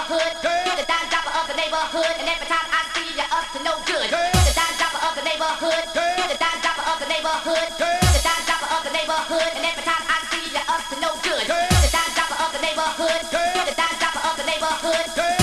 neighborhood. You're the dime dropper of the neighborhood, and every time I see you, you're up to no good. You're the dime dropper of the neighborhood. You're the dime dropper of the neighborhood. You're the dime dropper of the neighborhood, and every time I see you, you're up to no good. You're the dime dropper of the neighborhood. You're the dime dropper of the neighborhood.